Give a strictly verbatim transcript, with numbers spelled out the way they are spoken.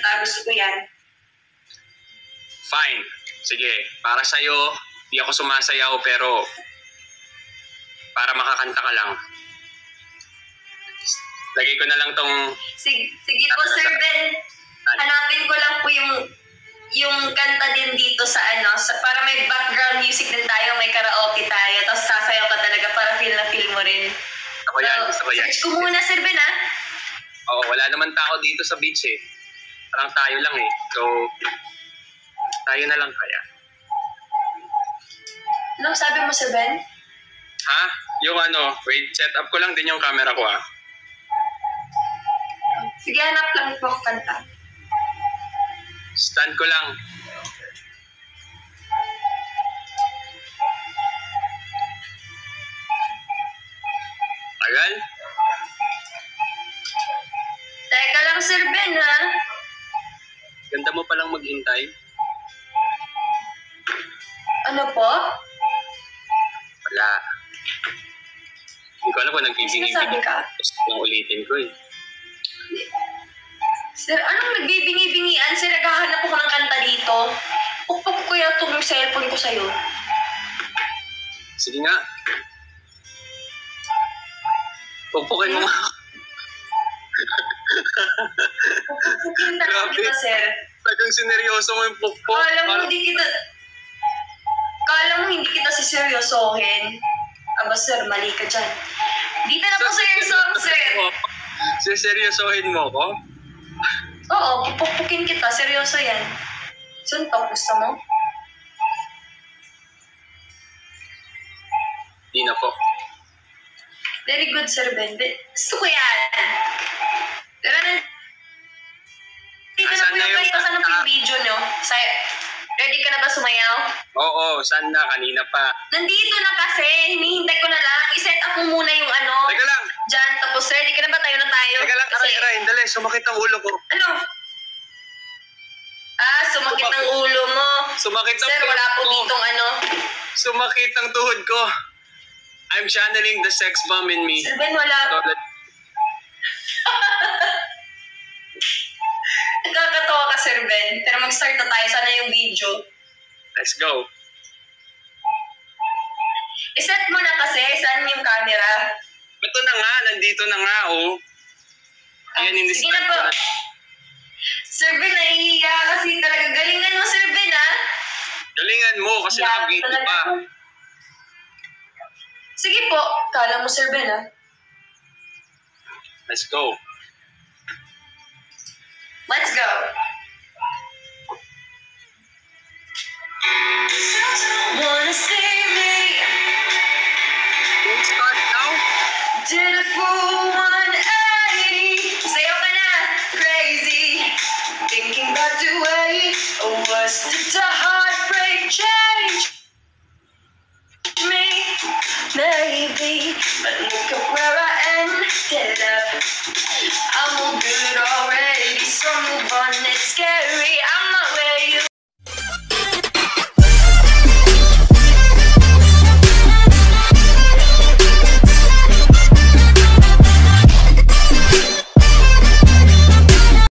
kanta. Gusto ko yan. Fine. Sige, para sa'yo, di ako sumasayaw pero para makakanta ka lang. Lagay ko na lang tong... Sige, sige po, Sir Ben. Hanapin ko lang po yung yung kanta din dito sa ano, sa, para may background music din tayo, may karaoke tayo, tapos sasayaw ka talaga para feel na feel mo rin. Ako yan, So, gusto ko yan. search ko muna, Sir Ben, ha? Oo, wala naman tao dito sa beach eh. Parang tayo lang eh. So, tayo na lang kaya. Anong sabi mo, Sir Ben? Ha? Yung ano, wait, set up ko lang din yung camera ko ah. Sige, hanap lang po ako kanta. Stand ko lang. Tagal? Teka lang, Sir Ben, ha? Ganda mo palang maghintay. Ano po? Wala. Hindi ko alam kung Sinasabi nagbibingi-bingi. ka? Gusto kong ulitin ko eh. Sir, anong nagbibingi-bingian? Sir, naghahanap ako ng kanta dito. Pukpuk ko yung tubig cellphone ko sa'yo. Sige nga. Pupukin mo nga. Pukpukin na lang Grabe. kita, sir. Talagang sineryoso mo yung pukpuk. Kala mo Parang- hindi kita... Kala mo hindi kita siseryosohin. Aba, sir, mali ka dyan. Dito na po sa yung song, sir. Siseryosohin mo ko? Oo, pupukpukin kita. Seryoso yan. Suntok, gusto mo? Di na po. Very good, Sir Ben. Be- Gusto ko yan. Pero na... Dito na Asan po na yung yung ganito. Saan na po kanta? yung video, no? Say, ready ka na ba sumayaw? Oo, saan na? Kanina pa. Nandito na kasi. Hinihintay ko na lang. I-set up mo muna yung ano. Teka lang. Diyan. Tapos, ready ka na ba? Tayo na tayo. Teka lang, Kasi, Ryan. Dali, sumakit ang ulo ko. ano? Ah, sumakit ang ulo mo. Sumakit ang Sir, wala po tuhod ko. ditong ano. Sumakit ang tuhod ko. I'm channeling the sex bomb in me. Sir Ben, wala. So, let- Nagkakatawa ka, Sir Ben. Pero mag-start na tayo. Sana yung video. Let's go. I-set mo na kasi. Saan yung camera? Ito na nga, nandito na nga, oh. Ayan, Ah, in sige na po. Sir Ben, nahihiya kasi talaga. Galingan mo, Sir Ben, ha? Galingan mo, kasi Yeah, naka-video talaga pa. po. Sige po. Kala mo, Sir Ben, ha? Let's go. Let's go. Wanna save me? Don't start now. Did a full one eighty. Sayo ka na. Crazy. Thinking about the way I was to die.